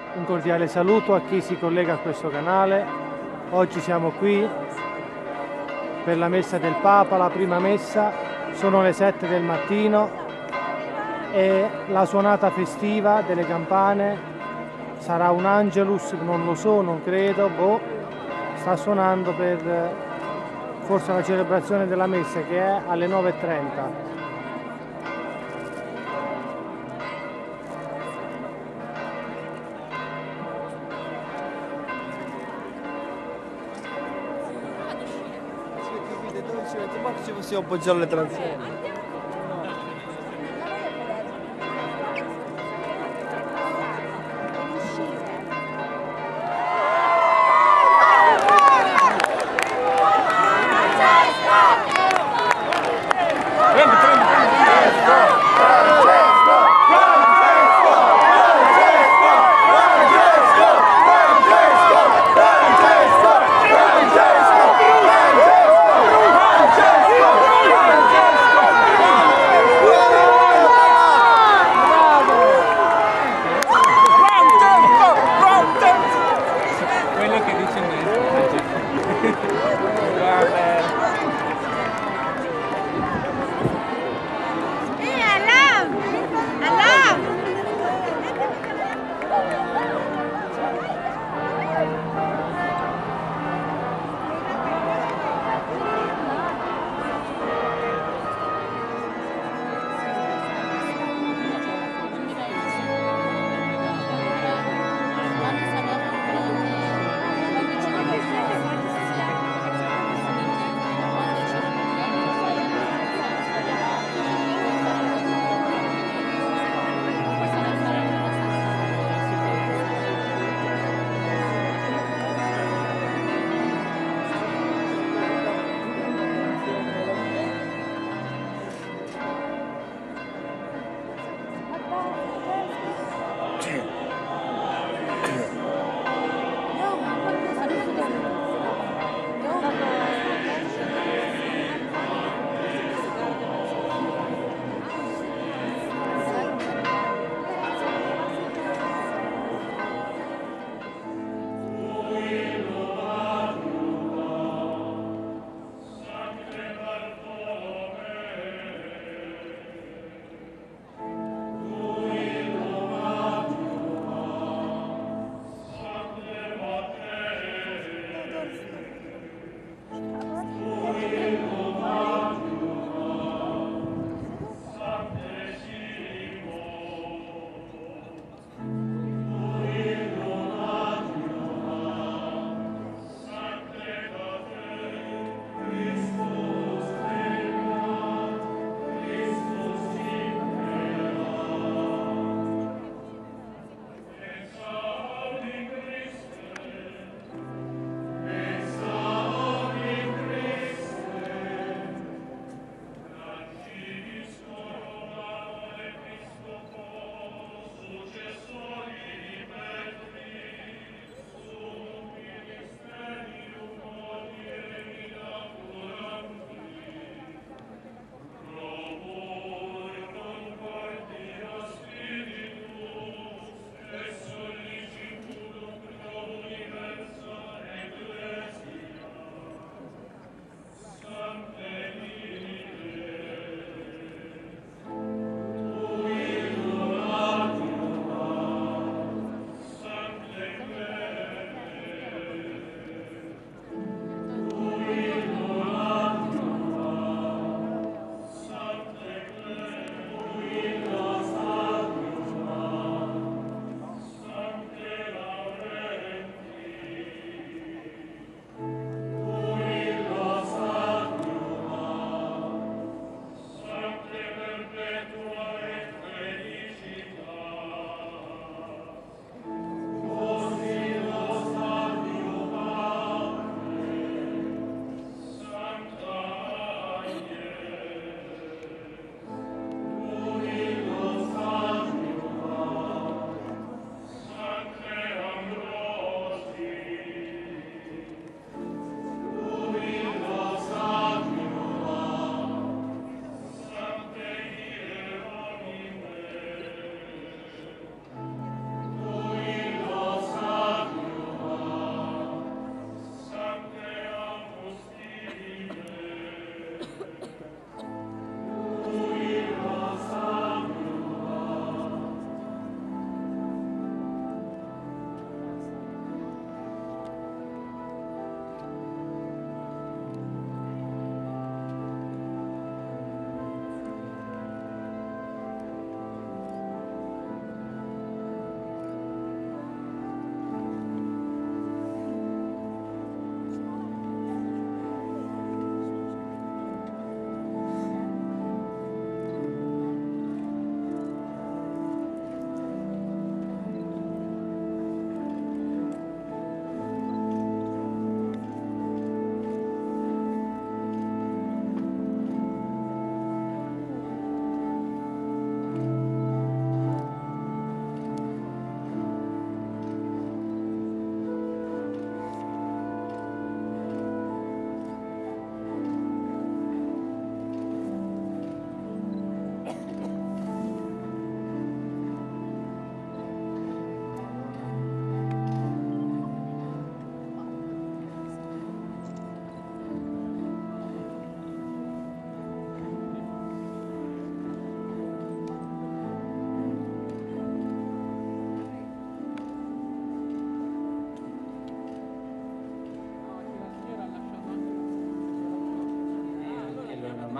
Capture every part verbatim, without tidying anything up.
Un cordiale saluto a chi si collega a questo canale. Oggi siamo qui per la messa del Papa, la prima messa. Sono le sette del mattino e la suonata festiva delle campane sarà un Angelus, non lo so, non credo, boh, sta suonando per forse la celebrazione della messa che è alle nove e trenta. Ma ci possiamo appoggiare le transizioni.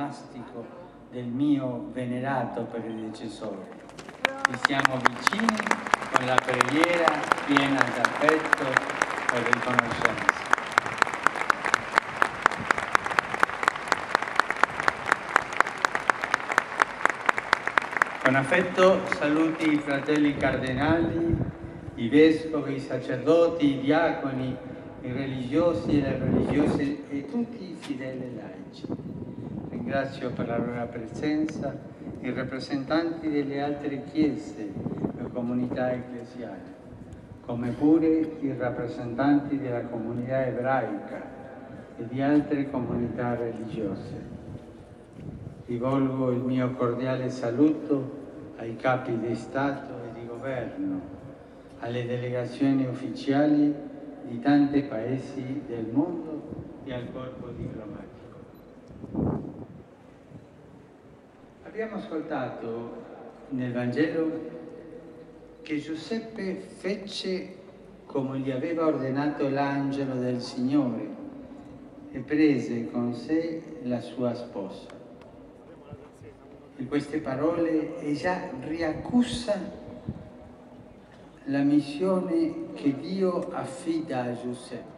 onomastico del mio venerato predecessore. Vi siamo vicini con la preghiera piena d'affetto e riconoscenza. Con affetto saluti i fratelli cardinali, i vescovi, i sacerdoti, i diaconi, i religiosi e le religiose e tutti i fedeli laici. Ringrazio per la loro presenza i rappresentanti delle altre chiese e comunità ecclesiali, come pure i rappresentanti della comunità ebraica e di altre comunità religiose. Rivolgo il mio cordiale saluto ai capi di Stato e di Governo, alle delegazioni ufficiali di tanti paesi del mondo e al corpo diplomatico. Abbiamo ascoltato nel Vangelo che Giuseppe fece come gli aveva ordinato l'angelo del Signore e prese con sé la sua sposa. In queste parole è già riaccusa la missione che Dio affida a Giuseppe.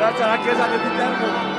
Là c'è la chiesa del Viterbo.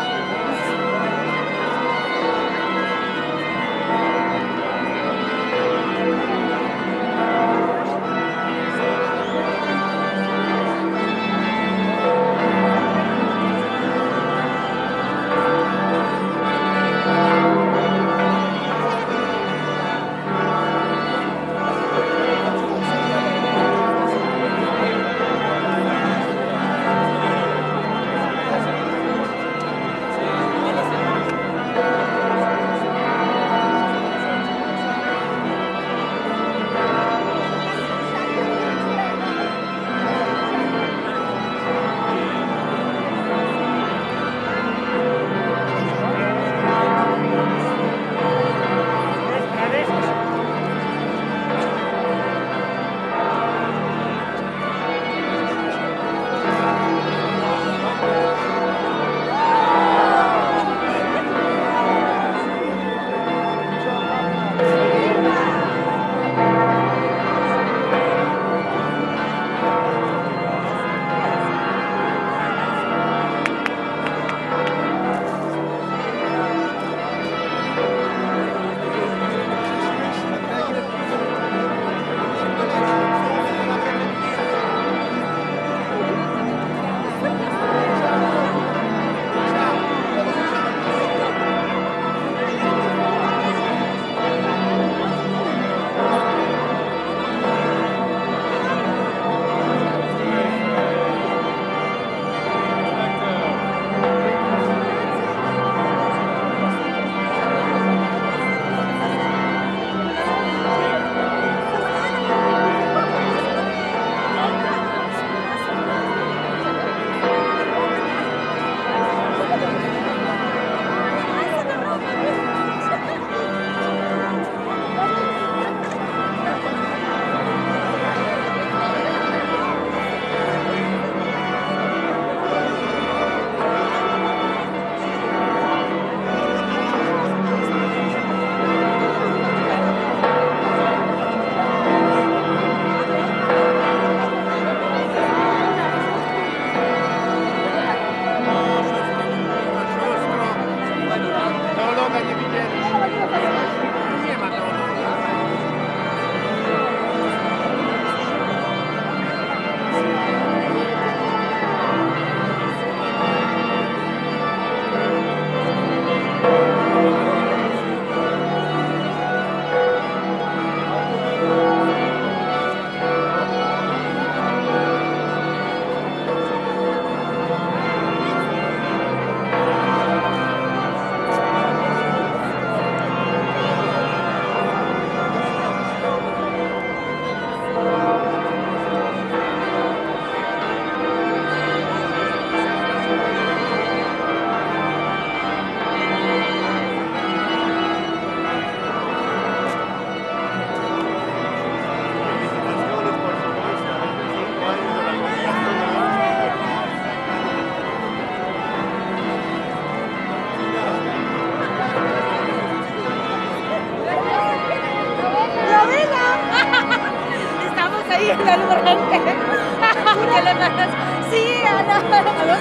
Sí, ano,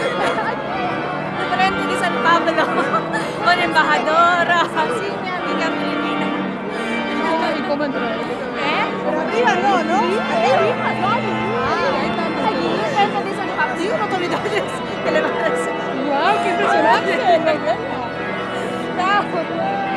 frente de San Pablo, con embajadora, sí, mi amiga Filipina. ¿Y cómo entró? ¿Eh? Pero arriba no, ¿no? Sí, arriba, no, allí. Ah, ahí también. Allí, frente de San Pablo. Sí, una autoridades que le van a decir. ¡Wow, qué impresionante! Chao.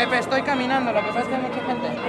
Pepe, estoy caminando, lo que pasa es que hay mucha gente.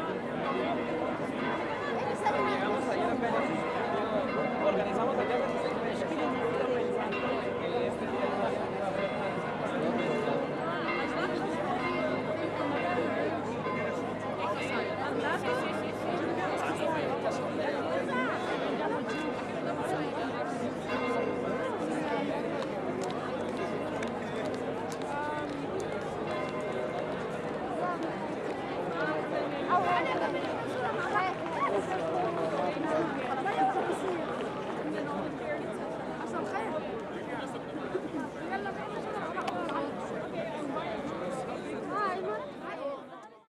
Organizamos allá.